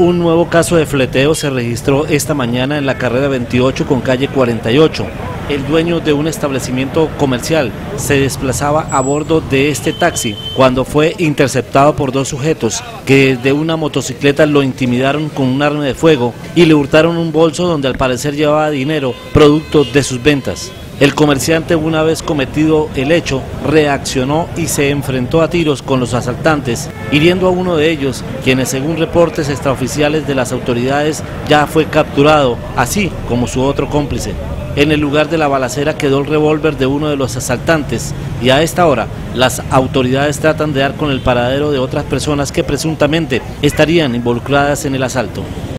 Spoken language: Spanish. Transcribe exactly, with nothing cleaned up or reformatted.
Un nuevo caso de fleteo se registró esta mañana en la carrera veintiocho con calle cuarenta y ocho. El dueño de un establecimiento comercial se desplazaba a bordo de este taxi cuando fue interceptado por dos sujetos que desde una motocicleta lo intimidaron con un arma de fuego y le hurtaron un bolso donde al parecer llevaba dinero, producto de sus ventas. El comerciante, una vez cometido el hecho, reaccionó y se enfrentó a tiros con los asaltantes, hiriendo a uno de ellos, quienes según reportes extraoficiales de las autoridades ya fue capturado, así como su otro cómplice. En el lugar de la balacera quedó el revólver de uno de los asaltantes y a esta hora las autoridades tratan de dar con el paradero de otras personas que presuntamente estarían involucradas en el asalto.